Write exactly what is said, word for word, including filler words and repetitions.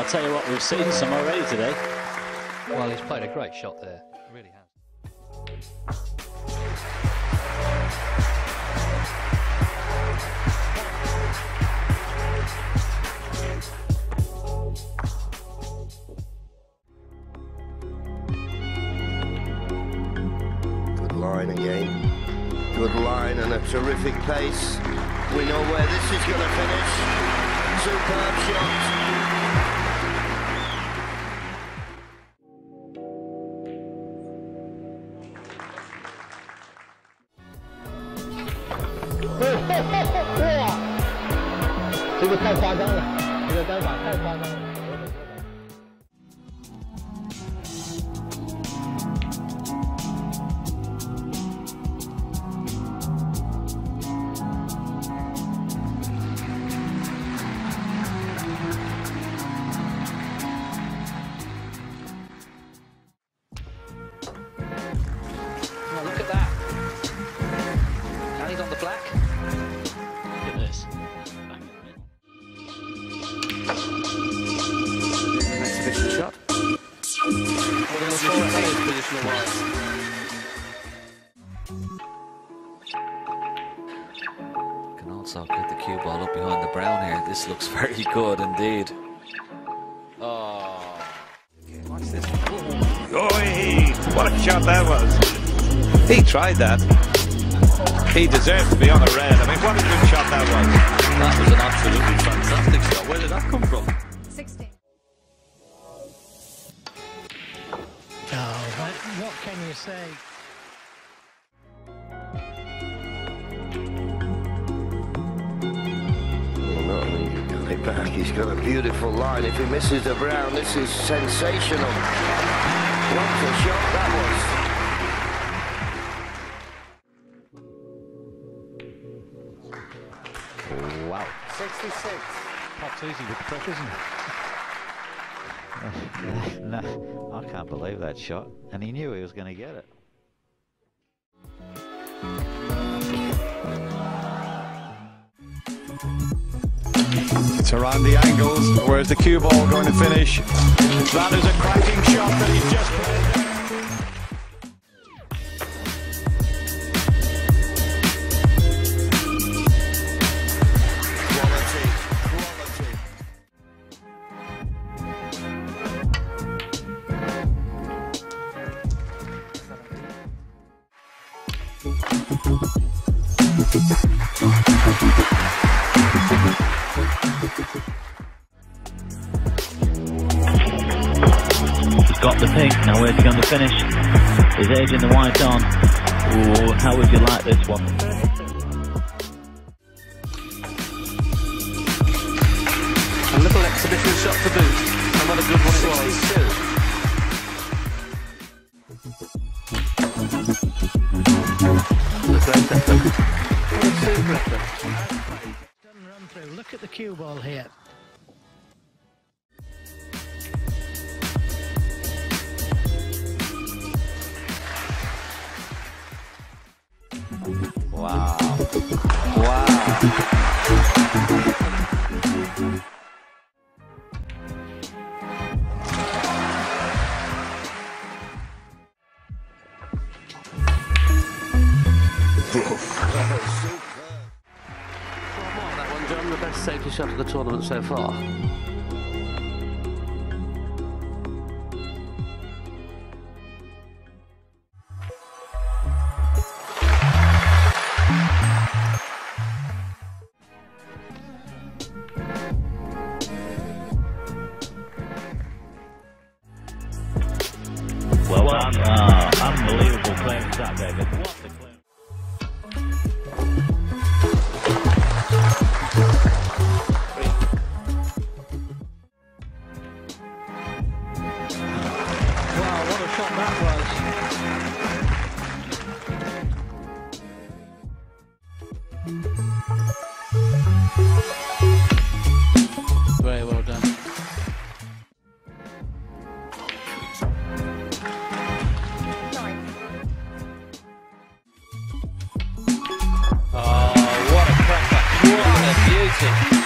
tell you what, we've seen some already today. Well, he's played a great shot there. He really has. Good line again. Good line and a terrific pace. We know where this is going to finish. Superb shot. 这个太夸张了，这个单法太夸张了。 Oh, look at that. Now he's on the black. Look at this. Exhibition shot. Positional wise. Can also get the cue ball up behind the brown here. This looks very good indeed. Oh. Okay, watch this. Oi! What a shot that was. He tried that. He deserves to be on a red. I mean, what a good shot that was. That was an absolutely fantastic shot. Where did that come from? sixteen. Oh, what, what can you say? Well, not only he got it back, he's got a beautiful line. If he misses the brown, this is sensational. What a shot that was. Wow. sixty-six. Pops easy with the puck, isn't it? No, I can't believe that shot. And he knew he was going to get it. It's around the angles. Where's the cue ball going to finish? That is a cracking shot that he's just played. He's got the pink, now where's he going to finish? He's edging the white on. Ooh, how would you like this one? A little exhibition shot to boot. And what a good one it was too. The great effort. What a super effort. Doesn't run through. Look at the cue ball here. Wow. Wow. That one, John, the best safety shot of the tournament so far. Well done. Oh, unbelievable clearance that, David. What a clearance. Wow, what a shot that was. Very well done. Oh, what a cracker. What a beauty.